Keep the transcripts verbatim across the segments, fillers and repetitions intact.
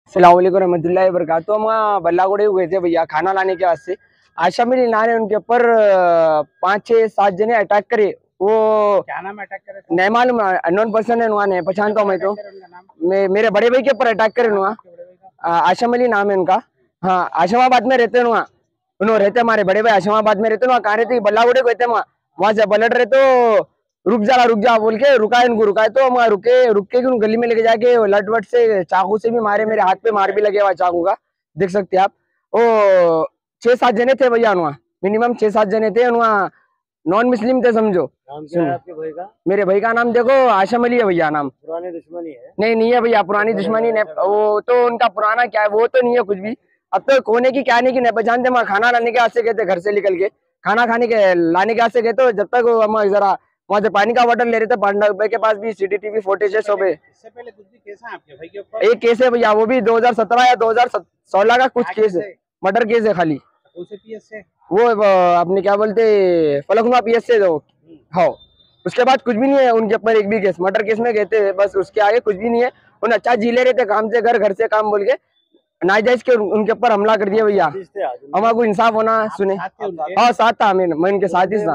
अस्सलाम वालेकुम रहमतुल्लाहि व बरकातुहू। हम वहाँ बल्लागुड़े गए थे भैया खाना लाने के वास्ते। आशा मिली नाने उनके ऊपर पाँच छः सात जने अटैक करे। वो क्या नाम अटैक करे? नहीं मालूम, अननोन पर्सन है, नहीं पहचानता हूँ मैं तो। मैं मेरे बड़े भाई के ऊपर अटैक करे वहाँ। आशा मिली नाम है उनका। हाँ, आशमाबाद में रहते हैं वहाँ। उन्होंने रहते हमारे बड़े भाई आशमाबाद में रहते वहाँ। कहाँ रहते? बल्लागुड़े को रहते वहाँ। वहाँ से पलट रहे तो रुक जा रुक जा बोल के रुका इनको। रुकाए तो हम रुके रुक के गली में लेके जाके लट वट से चाकू से भी मारे। मेरे हाथ पे मार भी लगे हुआ चाकू का, देख सकते हैं आप। वो छह सात जने थे भैया वहाँ, मिनिमम छह सात जने थे वहाँ। नॉन मुस्लिम थे समझो। नाम क्या है आपके भाई का? मेरे भाई का नाम देखो आशम अली है भैया। नाम पुरानी दुश्मनी है? नहीं नहीं है भैया, पुरानी दुश्मनी नहीं। वो तो उनका पुराना क्या है वो तो नहीं है कुछ भी। अब तो कोने की क्या नहीं की नहीं पहचानते। वहाँ खाना लाने के वास्ते गए थे, घर से निकल के खाना खाने के लाने के वास्ते गए। तो जब तक हम जरा वहाँ से पानी का बोतल ले रहे थे, पांडा भाई के पास भी सीसीटीवी फुटेज है सब है। इससे पहले कुछ भी केस है आपके भाई के ऊपर? एक केस है भैया, वो भी दो हज़ार सत्रह या दो हज़ार सोलह का कुछ केस है। मर्डर केस है खाली। उसे पीएस से वो अपने क्या बोलते फलकनुमा पीएस से दो। हाँ, उसके बाद कुछ भी नहीं है उनके ऊपर। एक भी केस मर्डर केस में गए थे बस, उसके आगे कुछ भी नहीं है। उन अच्छा जी ले रहे थे, काम से घर, घर से काम बोल के नाजायज के उनके ऊपर हमला कर दिया भैया। हमारे को इंसाफ होना सुने। हाँ साथ था, मैं मैं उनके साथ ही था।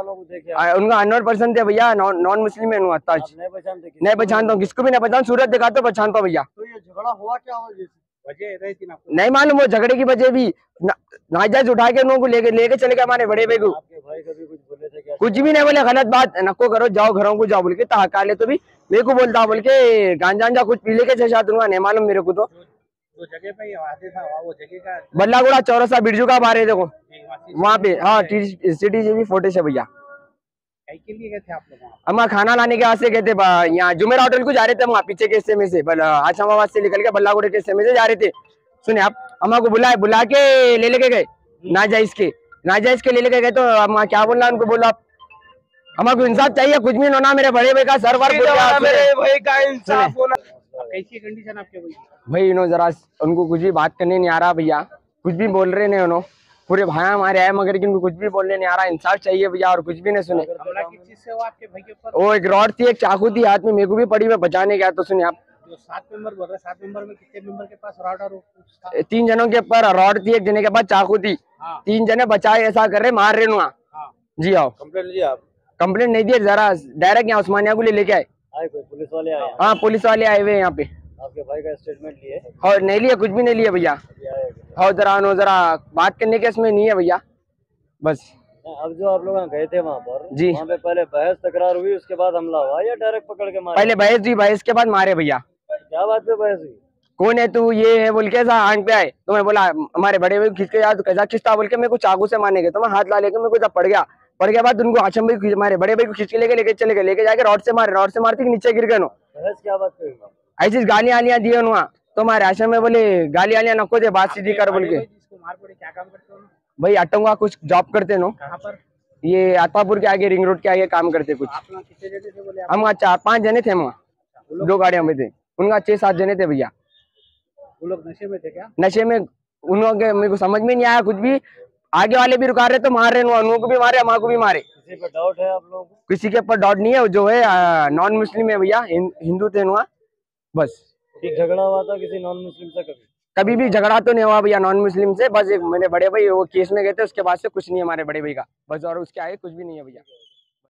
उनका अननोन पर्सन थे भैया, नॉन मुस्लिम है। नहीं पहचानता हूँ, किसको भी नहीं पहचान। सूरत दिखा तो पहचानता हूँ भैया। तो ये झगड़ा हुआ क्या हुआ? वजह रही थी ना? नहीं मालूम, वो झगड़े की वजह भी नाजायज उठा के उनको लेके लेके चले गए हमारे बड़े भाई को। भाई कभी कुछ बोले थे क्या? कुछ भी नहीं बोले, गलत बात नको करो, जाओ घरों को जाओ बोल के ताका ले। तो भी मेरे को बोलता बोल के गांजा जा कुछ पी लेके छह दूंगा। नहीं मालूम मेरे को तो। जो जगह पे आते था वो जगह का बल्लागुड़ा चौरसा बिरजू का बारे देखो वहाँ पे। हाँ, सिटी जी भी फोटेज है भैया। के लिए गए थे आप लोग? हम खाना लाने के वास्ते गए थे यहाँ जुमेरा होटल को जा रहे थे। वहाँ पीछे के हिस्से में से आशमाबाद से निकल के बल्लागुड़े के हिस्से में से जा रहे थे। सुने आप, हम को बुलाए बुला के ले लेके गए नाजायज के नाजायज के ले लेके गए। तो हम क्या बोलना उनको, बोला हमको इंसाफ चाहिए। कुछ भी होना, मेरे बड़े भाई का सर वर मेरे भाई का इंसाफ होना। कैसी कंडीशन आपके भाई? भाई इन्हों जरा उनको कुछ भी बात करने नहीं आ रहा भैया, कुछ भी बोल रहे नहीं उन्होंने। पूरे भाई हमारे आए मगर इनको कुछ भी बोलने नहीं आ रहा। इंसाफ चाहिए भैया और कुछ भी नहीं सुने। हमला किस चीज से हुआ आपके भाई के ऊपर? वो एक रॉड थी, एक चाकू थी हाथ में, मेरे को भी पड़ी, मैं बचाने गया। तो सुनिए आप, जो सात मेंबर बोल रहे, सात मेंबर में कितने मेंबर के पास रॉड और तीन जनों के ऊपर रॉड थी, एक जने के पास चाकू थी। हाँ। तीन जने बचाए ऐसा कर रहे, मार रहे नुआ। हाँ। जी आओ। कंप्लेंट दी आप? कंप्लेंट नहीं दी, जरा डायरेक्ट यहाँ उस्मानिया को ले लेके आए। आए कोई पुलिस वाले आए? हाँ, पुलिस वाले आए हुए यहाँ पे। आपके भाई का स्टेटमेंट लिए? और नहीं लिया, कुछ भी नहीं लिया भैया। और जरा नो जरा बात करने के इसमें नहीं है भैया बस। अब जो आप लोग गए थे वहाँ पर जी, वहाँ पे पहले बहस तकरार हुई, उसके बाद हमला हुआ या डायरेक्ट पकड़ के मारे? पहले बहस हुई, बहस के बाद मारे भैया। क्या बात पे बहस हुई? कौन है तू, ये है बोल के ऐसा आंख पे आए। तो मैं बोला हमारे बड़े भाई खींच के यार कैसा खींचता बोल के मेरे को चाकू से मारने गए। तो मैं हाथ ला लेके मेरे को जब पड़ गया पड़ गया बाद उनको आशम भाई हमारे बड़े भाई को खींच के लेके लेके चले गए। लेके जाके रॉड से मारे, रॉड से मारते नीचे गिर गए। बहस क्या बात पे? ऐसी गालियां आलियां दिए वहाँ। तो हमारे आशम में बोले गाली आलियां नको दे, बात सीधी कर बोल के। क्या काम करते हो भाई अटंगा कुछ जॉब करते नो। कहाँ पर? ये आतापुर के आगे रिंग रोड के आगे काम करते कुछ। कितने जने थे बोले? हम चार पांच जने थे वहाँ, दो गाड़ियों में थे। उनका छह सात जने थे भैया। वो लोग नशे में थे क्या? नशे में उन्होंने, मेरे को समझ में नहीं आया कुछ भी। आगे वाले भी रुका रहे तो मार रहे, उन को भी मारे, हमारे को भी मारे। किसी पर डाउट है आप लोगों को? किसी के ऊपर डाउट नहीं है। जो है नॉन मुस्लिम है भैया, हिंदू थे वहाँ बस। झगड़ा हुआ था किसी नॉन मुस्लिम से? कभी कभी भी झगड़ा तो नहीं हुआ भैया नॉन मुस्लिम से। बस एक मेरे बड़े भाई वो केस में गए थे, उसके बाद से कुछ नहीं है हमारे बड़े भाई का बस। और उसके आगे कुछ भी नहीं है भैया।